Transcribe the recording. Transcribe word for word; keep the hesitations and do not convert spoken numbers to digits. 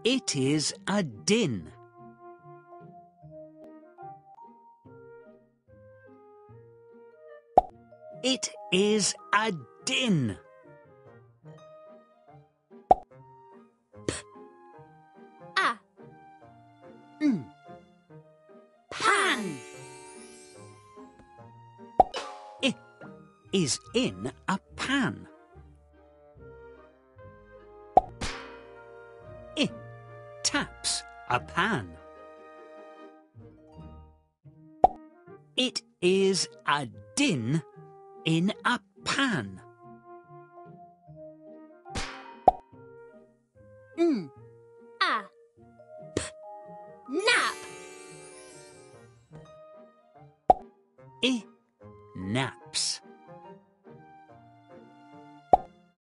It is a din. It is a din. A. Mm. Pan. It is in a pan. It taps a pan. It is a din in a pan. Mm.